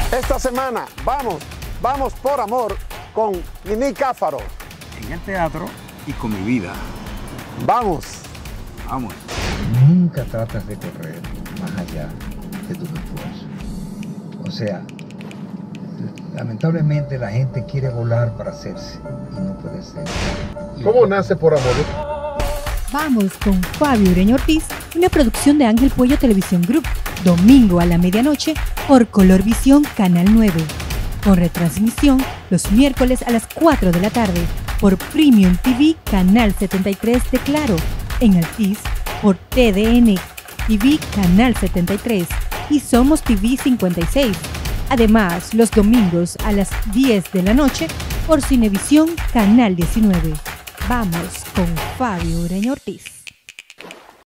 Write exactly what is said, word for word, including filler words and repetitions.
Esta semana, vamos, vamos por amor con Mimi Cáfaro. En el teatro y con mi vida. Vamos. Vamos. Nunca tratas de correr más allá de tus esfuerzos. O sea, lamentablemente la gente quiere volar para hacerse y no puede ser. ¿Cómo nace por amor? Vamos con Fabio Ureña Ortiz, una producción de Ángel Puello Televisión Group, domingo a la medianoche por Colorvisión Canal nueve, con retransmisión los miércoles a las cuatro de la tarde por Premium T V Canal setenta y tres de Claro, en Altiz por T D N T V Canal setenta y tres y Somos T V cincuenta y seis. Además, los domingos a las diez de la noche por Cinevisión Canal diecinueve. Vamos con Fabio Ureña Ortiz.